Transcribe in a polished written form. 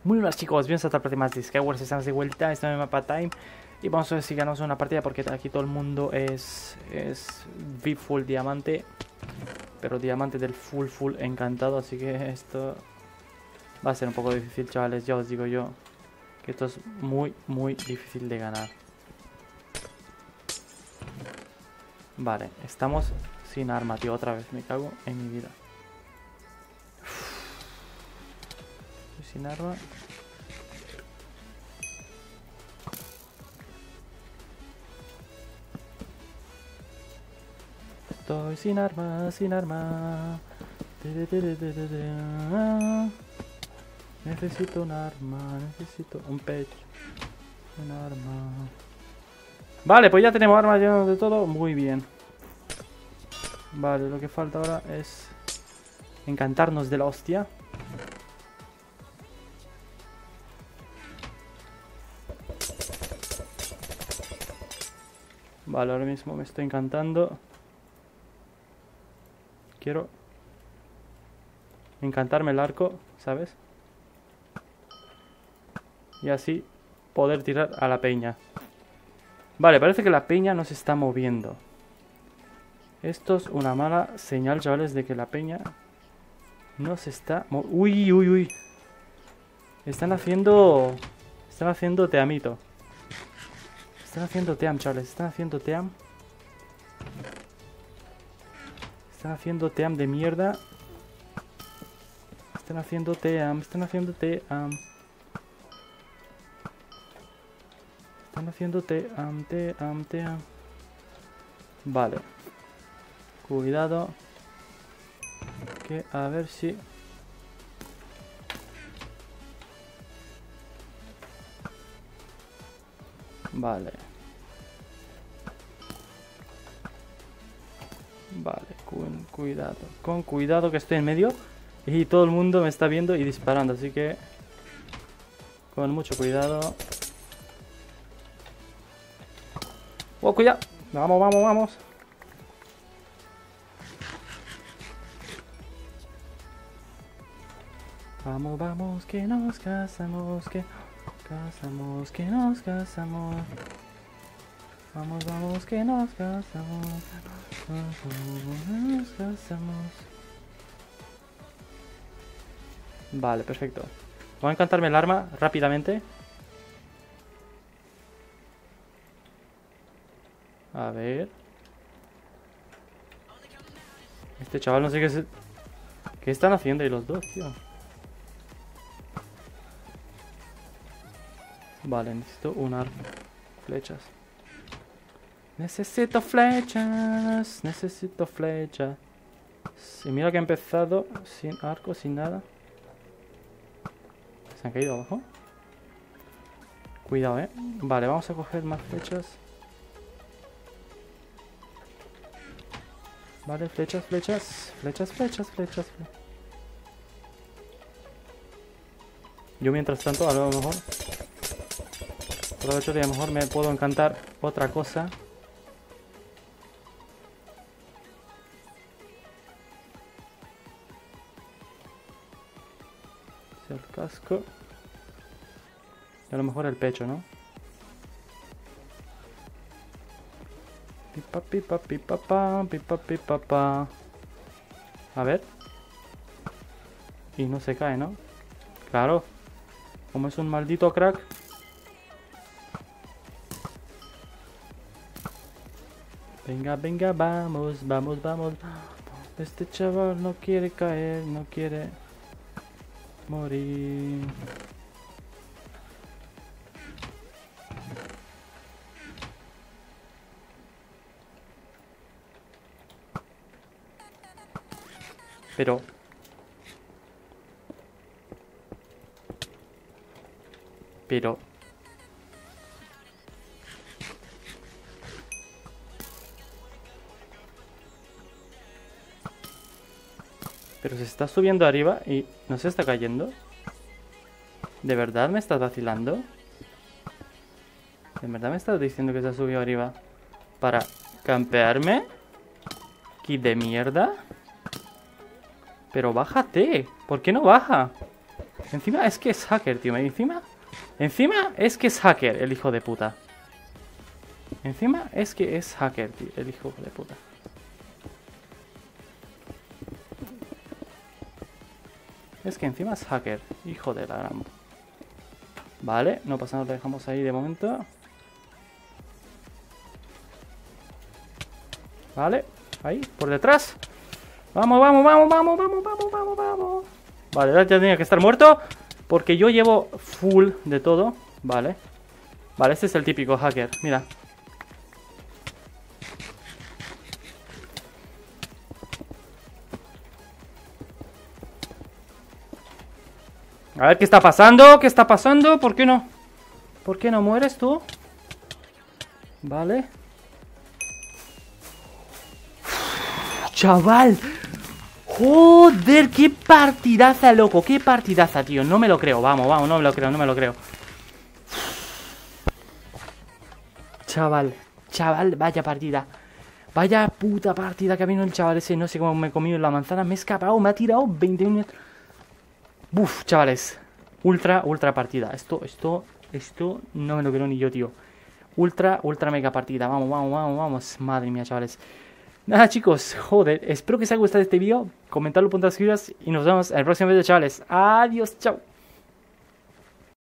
Muy buenas chicos, bienvenidos a otra partida más de Skyward. Estamos de vuelta, esta en mapa time. Y vamos a ver si ganamos una partida porque aquí todo el mundo es VIP full diamante. Pero diamante del full encantado. Así que esto va a ser un poco difícil, chavales. Ya os digo yo que esto es muy difícil de ganar. Vale, estamos sin arma, tío, otra vez. Me cago en mi vida. Estoy sin arma. Estoy sin arma, sin arma. Necesito un arma, necesito un pecho. Un arma. Vale, pues ya tenemos armas llenas de todo. Muy bien. Vale, lo que falta ahora es encantarnos de la hostia. Vale, ahora mismo me estoy encantando. Quiero encantarme el arco, ¿sabes? Y así poder tirar a la peña. Vale, parece que la peña no se está moviendo. Esto es una mala señal, chavales, de que la peña no se está uy. Están haciendo teamito. Están haciendo team, chavales. Están haciendo team. Están haciendo team de mierda. Están haciendo team. Están haciendo team. Están haciendo team. Vale. Cuidado. Que a ver si... Vale. Vale, con cuidado que estoy en medio y todo el mundo me está viendo y disparando, así que con mucho cuidado. ¡Oh, cuidado! Vamos. Vamos, que nos casamos, que nos casamos. Vamos, que nos casamos. Nos casamos. Vale, perfecto. Voy a encantarme el arma rápidamente. A ver. Este chaval no sé qué están haciendo ahí los dos, tío. Vale, necesito un arma. Flechas. Necesito flechas. Y mira que he empezado sin arco, sin nada. ¿Se han caído abajo? Cuidado, Vale, vamos a coger más flechas. Vale, flechas. Yo mientras tanto, a lo mejor aprovecho que a lo mejor me puedo encantar otra cosa. El casco. Y a lo mejor el pecho, ¿no? Pipa. A ver. Y no se cae, ¿no? Claro. Como es un maldito crack. Venga, vamos. Este chaval no quiere caer, no quiere morir. Pero se está subiendo arriba y no se está cayendo. ¿De verdad me estás vacilando? ¿De verdad me estás diciendo que se ha subido arriba para campearme? ¿Qué de mierda? Pero bájate. ¿Por qué no baja? Encima es que es hacker, tío. Encima es que es hacker, el hijo de puta. Encima es que es hacker, tío, el hijo de puta. Es que encima es hacker, hijo de la gran... Vale, no pasa nada, lo dejamos ahí de momento. Vale, ahí, por detrás. Vamos, vamos, vamos, vamos, vamos, vamos, vamos, vamos. Vale, ya tenía que estar muerto. Porque yo llevo full de todo. Vale. Vale, este es el típico hacker, mira. A ver, ¿qué está pasando? ¿Qué está pasando? ¿Por qué no? ¿Por qué no mueres tú? Vale. Chaval. Joder, qué partidaza, loco. Qué partidaza, tío. No me lo creo. Vamos, vamos, no me lo creo, no me lo creo. Chaval, chaval, vaya partida. Vaya puta partida que ha venido el chaval ese. No sé cómo me he comido la manzana. Me he escapado, me ha tirado 20 minutos. Buf, chavales. Ultra partida. Esto no me lo creo ni yo, tío. Ultra mega partida. Vamos, vamos, vamos, vamos. Madre mía, chavales. Nada, chicos, joder. Espero que os haya gustado este vídeo. Comentadlo, punto de suscribiros y nos vemos en el próximo vídeo, chavales. Adiós, chao.